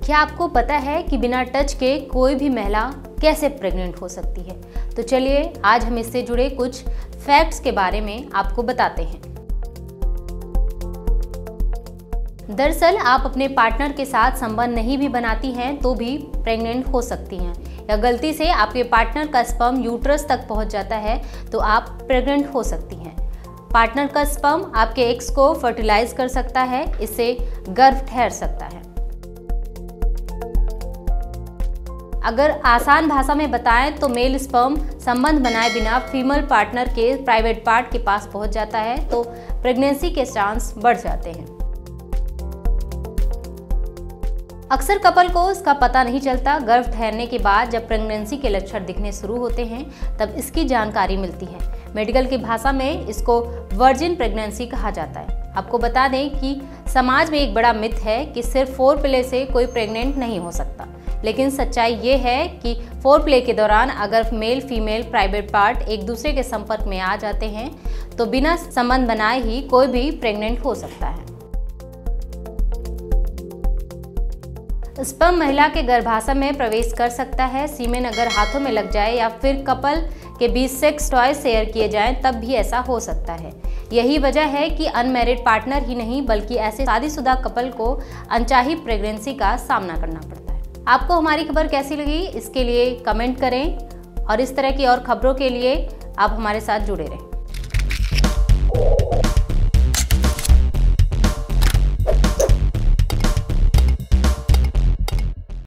क्या आपको पता है कि बिना टच के कोई भी महिला कैसे प्रेग्नेंट हो सकती है? तो चलिए आज हम इससे जुड़े कुछ फैक्ट्स के बारे में आपको बताते हैं। दरअसल आप अपने पार्टनर के साथ संबंध नहीं भी बनाती हैं तो भी प्रेग्नेंट हो सकती हैं, या गलती से आपके पार्टनर का स्पर्म यूट्रस तक पहुंच जाता है तो आप प्रेग्नेंट हो सकती हैं। पार्टनर का स्पर्म आपके एग्स को फर्टिलाइज कर सकता है, इससे गर्भ ठहर सकता है। अगर आसान भाषा में बताएं तो मेल स्पर्म संबंध बनाए बिना फीमेल पार्टनर के प्राइवेट पार्ट के पास पहुंच जाता है तो प्रेगनेंसी के चांस बढ़ जाते हैं। अक्सर कपल को इसका पता नहीं चलता। गर्भ ठहरने के बाद जब प्रेगनेंसी के लक्षण दिखने शुरू होते हैं तब इसकी जानकारी मिलती है। मेडिकल की भाषा में इसको वर्जिन प्रेगनेंसी कहा जाता है। आपको बता दें कि समाज में एक बड़ा मिथ है कि सिर्फ फोर प्ले से कोई प्रेग्नेंट नहीं हो सकता, लेकिन सच्चाई ये है कि फोर प्ले के दौरान अगर मेल फीमेल प्राइवेट पार्ट एक दूसरे के संपर्क में आ जाते हैं तो बिना संबंध बनाए ही कोई भी प्रेग्नेंट हो सकता है। स्पर्म महिला के गर्भाशय में प्रवेश कर सकता है। सीमेन अगर हाथों में लग जाए या फिर कपल के बीच सेक्स टॉय शेयर किए जाएं तब भी ऐसा हो सकता है। यही वजह है कि अनमैरिड पार्टनर ही नहीं बल्कि ऐसे शादीशुदा कपल को अनचाही प्रेगनेंसी का सामना करना पड़ता है। आपको हमारी खबर कैसी लगी इसके लिए कमेंट करें और इस तरह की और खबरों के लिए आप हमारे साथ जुड़े रहें।